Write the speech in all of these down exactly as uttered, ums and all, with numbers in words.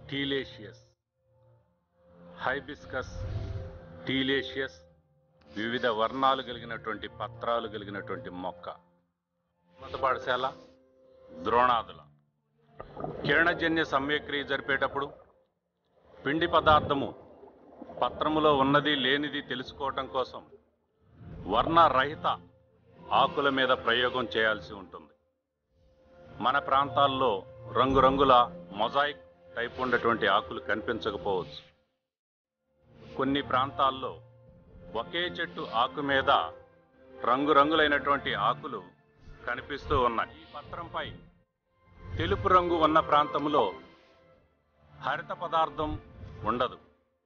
టీలేషియస్, hibiscus టీలేషియస్ వివిధ వర్ణాలు కలిగినటువంటి పత్రాలు కలిగినటువంటి మొక్క. ఉన్నత పాఠశాల ద్రోణాదుల కిరణజన్య సంయక్రియ జరిపేటప్పుడు పిండి పదార్థము పత్రములో ఉన్నది లేనిది తెలుసుకోవటం కోసం వర్ణరహిత ఆకుల మీద ప్రయోగం చేయాల్సి ఉంటుంది. మన ప్రాంతాల్లో రంగురంగుల మొజాయిక్ టైప్ ఉన్నటువంటి ఆకులు కనిపించకపోవచ్చు. కొన్ని ప్రాంతాల్లో ఒకే చెట్టు ఆకు మీద రంగురంగులైనటువంటి ఆకులు కనిపిస్తూ ఉన్నాయి. ఈ పత్రంపై తెలుపు రంగు ఉన్న ప్రాంతంలో హరిత పదార్థం ఉండదు.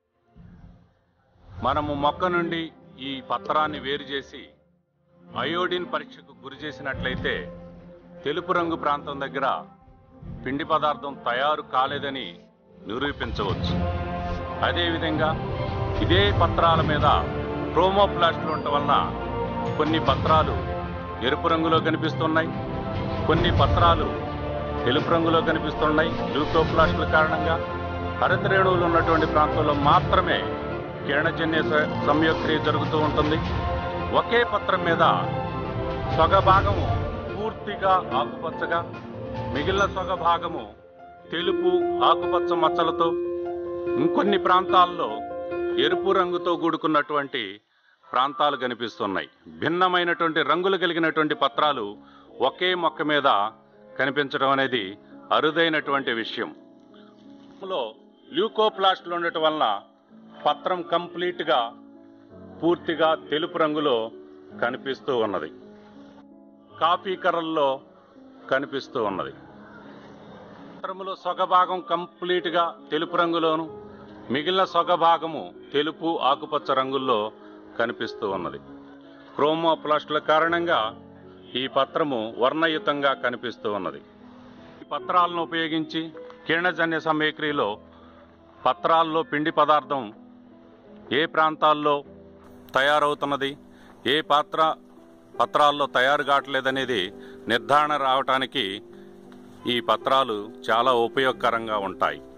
మనము మొక్క నుండి ఈ పత్రాన్ని వేరు చేసి అయోడిన్ పరీక్షకు గురి చేసినట్లయితే తెలుపు రంగు ప్రాంతం దగ్గర పిండి పదార్థం తయారు కాలేదని నిరూపించవచ్చు. అదేవిధంగా ఇదే పత్రాల మీద క్రోమోప్లాస్ట్లు ఉండటం వలన కొన్ని పత్రాలు ఎరుపు రంగులో కనిపిస్తున్నాయి, కొన్ని పత్రాలు తెలుపు రంగులో కనిపిస్తున్నాయి. ల్యూకోప్లాస్ట్ల కారణంగా హరిత రేణువులు ఉన్నటువంటి ప్రాంతంలో మాత్రమే కిరణజన్య సంయోక్రియ జరుగుతూ ఉంటుంది. ఒకే పత్రం మీద సొగ భాగము పూర్తిగా ఆకుపచ్చగా, మిగిలిన సొగ భాగము తెలుపు ఆకుపచ్చ మచ్చలతో, ఇంకొన్ని ప్రాంతాల్లో ఎరుపు రంగుతో కూడుకున్నటువంటి ప్రాంతాలు కనిపిస్తున్నాయి. భిన్నమైనటువంటి రంగులు కలిగినటువంటి పత్రాలు ఒకే మొక్క మీద కనిపించడం అనేది అరుదైనటువంటి విషయం. ల్యూకోప్లాస్ట్లు ఉండటం వలన పత్రం కంప్లీట్గా పూర్తిగా తెలుపు రంగులో కనిపిస్తూ ఉన్నది, కాఫీ కర్రల్లో కనిపిస్తూ ఉన్నది. పత్రములో సొగ భాగం కంప్లీట్గా తెలుపు రంగులోను, మిగిలిన సొగ భాగము తెలుపు ఆకుపచ్చ రంగుల్లో కనిపిస్తూ ఉన్నది. క్రోమోప్లాస్ట్ల కారణంగా ఈ పత్రము వర్ణయుతంగా కనిపిస్తూ ఉన్నది. ఈ పత్రాలను ఉపయోగించి కిరణజన్య సంయక్రియలో పత్రాల్లో పిండి పదార్థం ఏ ప్రాంతాల్లో తయారవుతున్నది, ఏ పాత్ర పత్రాల్లో తయారు కావట్లేదనేది నిర్ధారణ రావటానికి ఈ పత్రాలు చాలా ఉపయోగకరంగా ఉంటాయి.